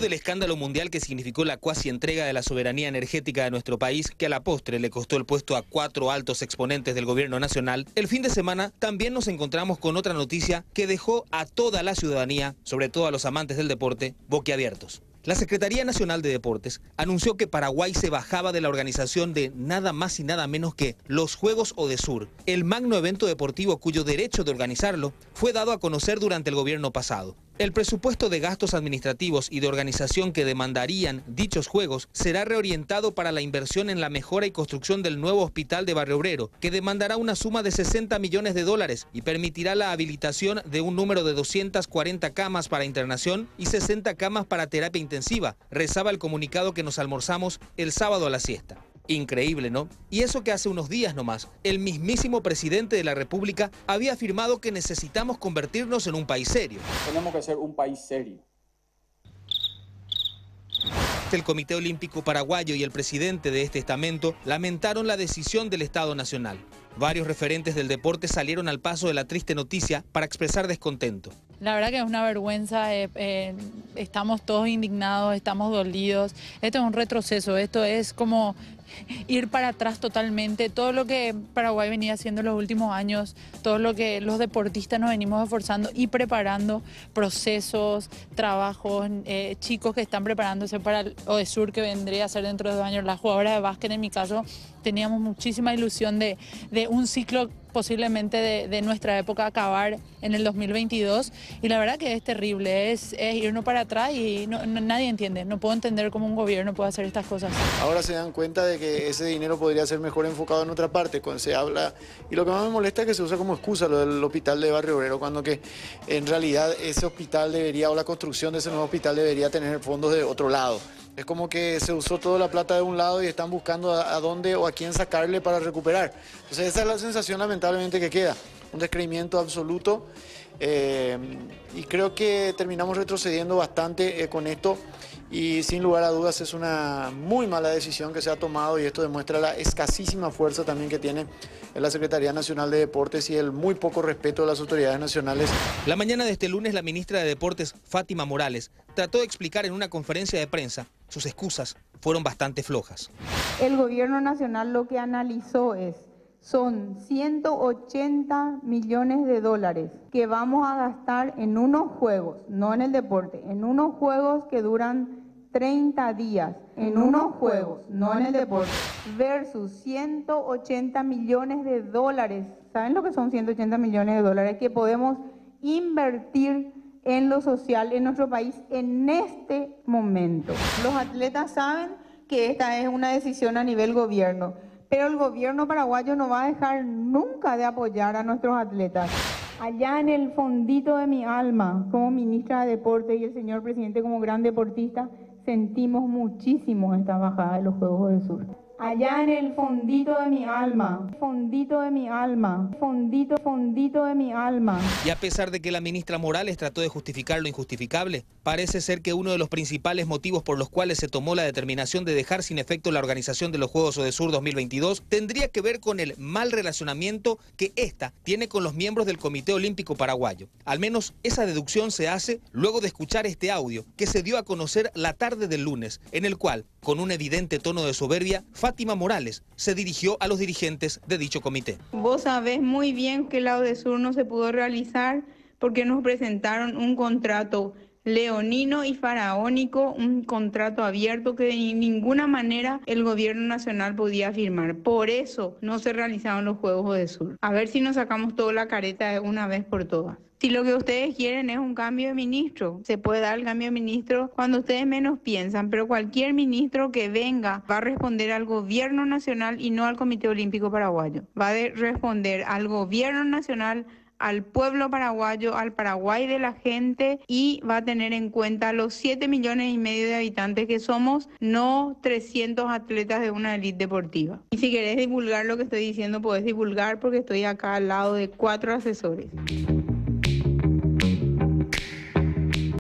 del escándalo mundial que significó la cuasi entrega de la soberanía energética de nuestro país, que a la postre le costó el puesto a 4 altos exponentes del gobierno nacional, el fin de semana también nos encontramos con otra noticia que dejó a toda la ciudadanía, sobre todo a los amantes del deporte, boquiabiertos. La Secretaría Nacional de Deportes anunció que Paraguay se bajaba de la organización de nada más y nada menos que los Juegos Odesur, el magno evento deportivo cuyo derecho de organizarlo fue dado a conocer durante el gobierno pasado. El presupuesto de gastos administrativos y de organización que demandarían dichos juegos será reorientado para la inversión en la mejora y construcción del nuevo hospital de Barrio Obrero, que demandará una suma de 60 millones de dólares y permitirá la habilitación de un número de 240 camas para internación y 60 camas para terapia intensiva, rezaba el comunicado que nos almorzamos el sábado a la siesta. Increíble, ¿no? Y eso que hace unos días nomás, el mismísimo presidente de la República había afirmado que necesitamos convertirnos en un país serio. Tenemos que ser un país serio. El Comité Olímpico Paraguayo y el presidente de este estamento lamentaron la decisión del Estado Nacional. Varios referentes del deporte salieron al paso de la triste noticia para expresar descontento. La verdad que es una vergüenza, estamos todos indignados, estamos dolidos. Esto es un retroceso, esto es como ir para atrás totalmente. Todo lo que Paraguay venía haciendo en los últimos años, todo lo que los deportistas nos venimos esforzando y preparando, procesos, trabajos, chicos que están preparándose para el Odesur que vendría a ser dentro de 2 años. Las jugadoras de básquet, en mi caso, teníamos muchísima ilusión de un ciclo posiblemente de nuestra época acabar en el 2022 y la verdad que es terrible, es irnos para atrás y nadie entiende, no puedo entender cómo un gobierno puede hacer estas cosas. Ahora se dan cuenta de que ese dinero podría ser mejor enfocado en otra parte, cuando se habla, y lo que más me molesta es que se usa como excusa lo del hospital de Barrio Obrero, cuando que en realidad ese hospital debería, o la construcción de ese nuevo hospital debería tener fondos de otro lado. Es como que se usó toda la plata de un lado y están buscando a dónde o a quién sacarle para recuperar. Entonces esa es la sensación lamentablemente que queda, un descreimiento absoluto y creo que terminamos retrocediendo bastante con esto y sin lugar a dudas es una muy mala decisión que se ha tomado y esto demuestra la escasísima fuerza también que tiene la Secretaría Nacional de Deportes y el muy poco respeto de las autoridades nacionales. La mañana de este lunes la ministra de Deportes, Fátima Morales, trató de explicar en una conferencia de prensa sus excusas fueron bastante flojas. El gobierno nacional lo que analizó son 180 millones de dólares que vamos a gastar en unos juegos, no en el deporte, en unos juegos que duran 30 días, en unos juegos, no en el deporte, versus 180 millones de dólares. ¿Saben lo que son 180 millones de dólares? Que podemos invertir en lo social en nuestro país en este momento. Los atletas saben que esta es una decisión a nivel gobierno, pero el gobierno paraguayo no va a dejar nunca de apoyar a nuestros atletas. Allá en el fondito de mi alma, como ministra de Deporte y el señor presidente como gran deportista, sentimos muchísimo esta bajada de los Juegos Odesur. Allá en el fondito de mi alma, fondito de mi alma, fondito de mi alma. Y a pesar de que la ministra Morales trató de justificar lo injustificable, parece ser que uno de los principales motivos por los cuales se tomó la determinación de dejar sin efecto la organización de los Juegos Odesur 2022 tendría que ver con el mal relacionamiento que ésta tiene con los miembros del Comité Olímpico Paraguayo. Al menos esa deducción se hace luego de escuchar este audio que se dio a conocer la tarde del lunes, en el cual, con un evidente tono de soberbia, Fátima Morales se dirigió a los dirigentes de dicho comité. Vos sabés muy bien que la Odesur no se pudo realizar porque nos presentaron un contrato leonino y faraónico, un contrato abierto que de ninguna manera el gobierno nacional podía firmar. Por eso no se realizaron los Juegos Odesur. A ver si nos sacamos toda la careta de una vez por todas. Si lo que ustedes quieren es un cambio de ministro, se puede dar el cambio de ministro cuando ustedes menos piensan, pero cualquier ministro que venga va a responder al gobierno nacional y no al Comité Olímpico Paraguayo. Va a responder al gobierno nacional, al pueblo paraguayo, al Paraguay de la gente y va a tener en cuenta los 7,5 millones de habitantes que somos, no 300 atletas de una élite deportiva. Y si querés divulgar lo que estoy diciendo, podés divulgar porque estoy acá al lado de 4 asesores.